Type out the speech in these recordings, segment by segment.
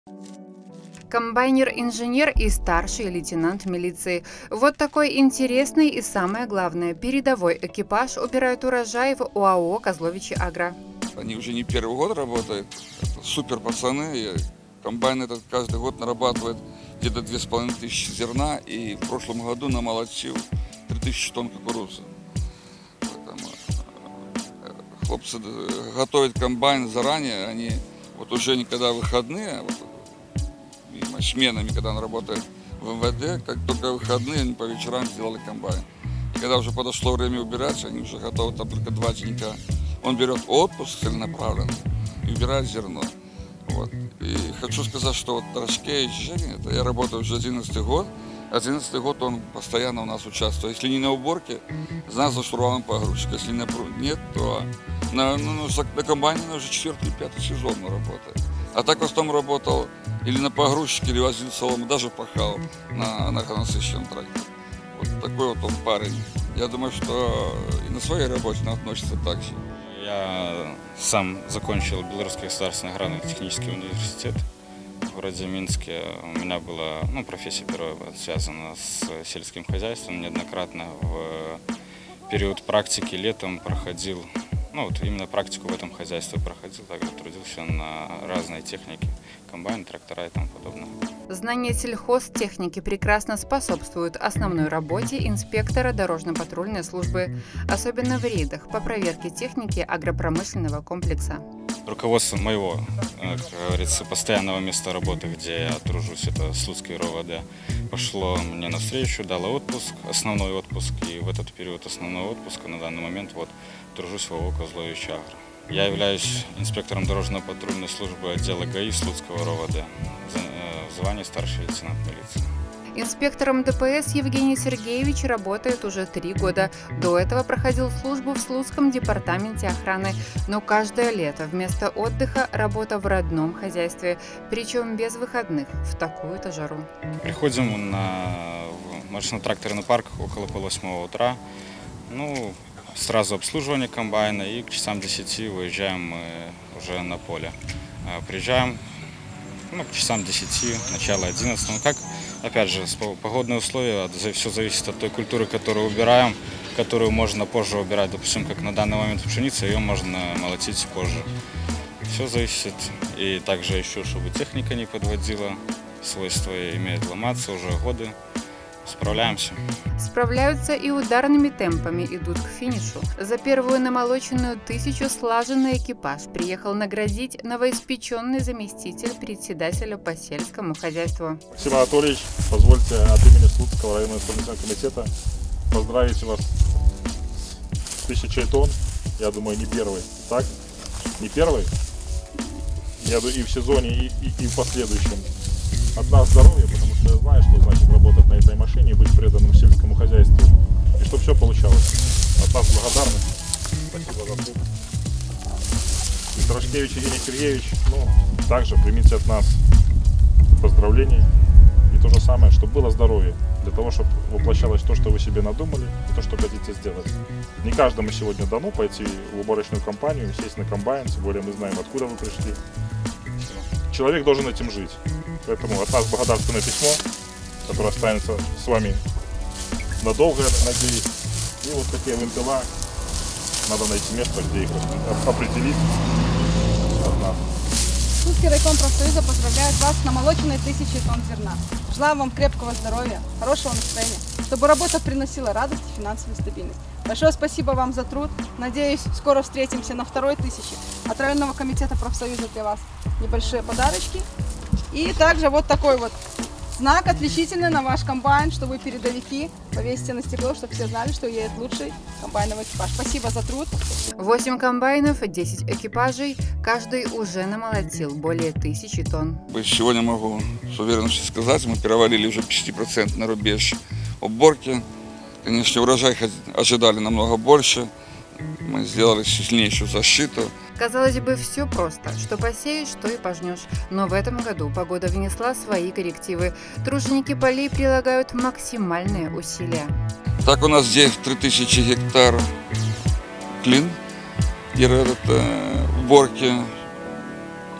Комбайнер-инженер и старший лейтенант милиции. Вот такой интересный и, самое главное, передовой экипаж убирает урожай в ОАО «Козловичи Агро». Они уже не первый год работают. Это супер пацаны. Комбайн этот каждый год нарабатывает где-то 2500 зерна. И в прошлом году намолотил 3000 тонн кукурузы. Поэтому хлопцы готовят комбайн заранее. Они вот уже никогда выходные, сменами, когда он работает в МВД, как только выходные, они по вечерам сделали комбайн. И когда уже подошло время убирать, они уже готовы, там только 2 денька. Он берет отпуск целенаправленно и убирает зерно. Вот. И хочу сказать, что вот Дрожкевич Женя, это я работаю уже 11-й год. 11-й год он постоянно у нас участвует. Если не на уборке, значит за штурвалом погрузчика. Если нет, то на комбайне уже 4-й, 5-й сезон он работает. А так в основном работал или на погрузчике, или возил солому, даже пахал на насыщенном тракторе. Вот такой вот он парень. Я думаю, что и на своей работе он относится так же. Я сам закончил Белорусский государственный аграрно-технический университет в городе Минске. У меня была профессия первая связана с сельским хозяйством. Неоднократно в период практики летом проходил, именно практику в этом хозяйстве проходил, также трудился на разной технике, комбайн, трактора и тому подобное. Знание сельхозтехники прекрасно способствует основной работе инспектора дорожно-патрульной службы, особенно в рейдах по проверке техники агропромышленного комплекса. Руководство моего, как говорится, постоянного места работы, где я тружусь, это Слуцкий РОВД, пошло мне навстречу, дало отпуск, основной отпуск, и в этот период основного отпуска на данный момент тружусь в ОАО «Козловичи Агро». Я являюсь инспектором дорожно-патрульной службы отдела ГАИ Слуцкого РОВД, в звании старший лейтенант милиции. Инспектором ДПС Евгений Сергеевич работает уже 3 года. До этого проходил службу в Слуцком департаменте охраны, но каждое лето вместо отдыха работа в родном хозяйстве, причем без выходных, в такую-то жару. Приходим на машино-тракторный парк около 7:30 утра. Сразу обслуживание комбайна, и к часам 10 выезжаем мы уже на поле. Приезжаем к часам 10, начало 11. Опять же, погодные условия, все зависит от той культуры, которую убираем, которую можно позже убирать. Допустим, как на данный момент пшеница, ее можно молотить позже. Все зависит. И также еще, чтобы техника не подводила, свойства имеет ломаться уже годы. Справляемся. Справляются и ударными темпами идут к финишу. За первую намолоченную 1000 слаженный экипаж приехал наградить новоиспеченный заместитель председателя по сельскому хозяйству. Максим Анатольевич, позвольте от имени Слуцкого районного исполнительного комитета поздравить вас с 1000 тонн. Я думаю, не первый. Так? Не первый? Я думаю, и в сезоне, и в последующем. От нас здоровья, потому что я знаю, что значит работать на этой машине и быть преданным сельскому хозяйству. И чтобы все получалось. От нас благодарность. Спасибо за труд. И Дрожкевич Евгений Сергеевич, также примите от нас поздравления. И то же самое, чтобы было здоровье. Для того, чтобы воплощалось то, что вы себе надумали, и то, что хотите сделать. Не каждому сегодня дано пойти в уборочную компанию, сесть на комбайн, тем более мы знаем, откуда вы пришли. Человек должен этим жить. Поэтому от нас благодарственное письмо, которое останется с вами надолго, я надеюсь. И вот такие вымпела. Надо найти место, где их определить от нас. Слуцкий райком профсоюза поздравляет вас с намолоченной 1000 тонн зерна. Желаю вам крепкого здоровья, хорошего настроения, чтобы работа приносила радость и финансовую стабильность. Большое спасибо вам за труд. Надеюсь, скоро встретимся на 2000. От районного комитета профсоюза для вас небольшие подарочки. И также вот такой вот знак отличительный на ваш комбайн, что вы передовики. Повесьте на стекло, чтобы все знали, что едет лучший комбайновый экипаж. Спасибо за труд. 8 комбайнов, 10 экипажей. Каждый уже намолотил более 1000 тонн. Сегодня могу с уверенностью сказать, мы перевалили уже 50% на рубеж уборки. Конечно, урожай ожидали намного больше. Мы сделали сильнейшую защиту. Казалось бы, все просто. Что посеешь, что и пожнешь. Но в этом году погода внесла свои коррективы. Труженики полей прилагают максимальные усилия. Так у нас здесь 3000 гектар клин, уборки.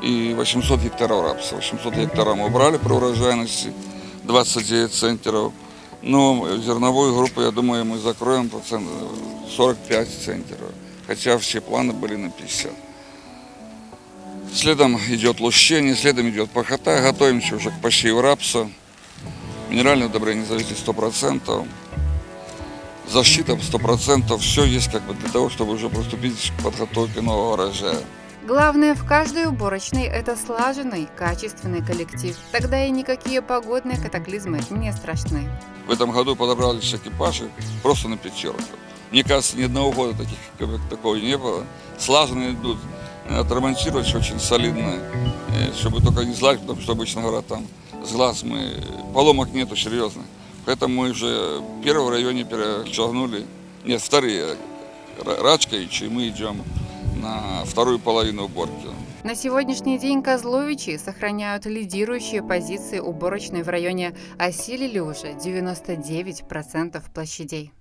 и 800 гектаров рапса. 800 гектаров мы убрали при урожайности 29 центнеров. Но зерновую группу, я думаю, мы закроем 45 центнеров. Хотя все планы были на 50. Следом идет лущение, следом идет пахота. Готовимся уже к посеву рапса. Минеральное удобрение завезли 100%. Защита 100%. Все есть как бы для того, чтобы уже приступить к подготовке нового урожая. Главное в каждой уборочной – это слаженный, качественный коллектив. Тогда и никакие погодные катаклизмы не страшны. В этом году подобрались экипажи просто на пятерку. Мне кажется, ни одного года такого не было. Слаженно идут, отремонтировать очень солидно, чтобы только не злать, потому что обычно говорят, там с глаз поломок нету серьезных. Поэтому мы уже первый в районе перешагнули, нет, вторые, Рачка и мы идем на вторую половину уборки. На сегодняшний день козловичи сохраняют лидирующие позиции уборочной в районе, осилили уже 99% площадей.